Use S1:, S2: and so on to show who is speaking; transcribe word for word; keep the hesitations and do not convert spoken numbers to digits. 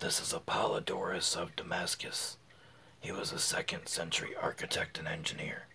S1: This is Apollodorus of Damascus. He was a second century architect and engineer.